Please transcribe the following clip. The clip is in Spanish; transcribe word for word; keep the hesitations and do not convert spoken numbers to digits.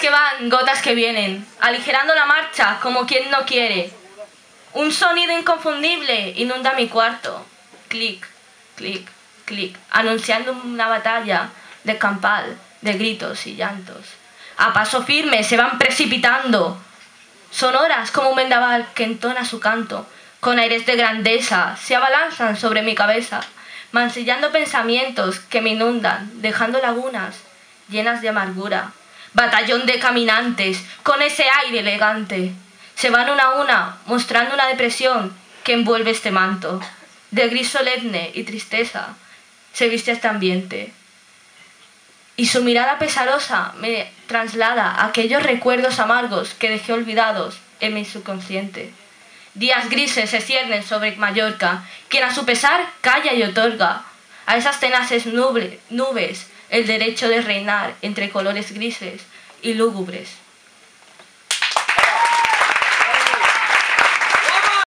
que van, gotas que vienen, aligerando la marcha como quien no quiere. Un sonido inconfundible inunda mi cuarto. Clic, clic, clic, anunciando una batalla de campal, de gritos y llantos. A paso firme se van precipitando, sonoras como un vendaval que entona su canto. Con aires de grandeza se abalanzan sobre mi cabeza, mancillando pensamientos que me inundan, dejando lagunas llenas de amargura. Batallón de caminantes, con ese aire elegante, se van una a una, mostrando una depresión que envuelve este manto. De gris solemne y tristeza se viste este ambiente. Y su mirada pesarosa me traslada a aquellos recuerdos amargos que dejé olvidados en mi subconsciente. Días grises se ciernen sobre Mallorca, quien a su pesar calla y otorga a esas tenaces nuble, nubes el derecho de reinar entre colores grises y lúgubres.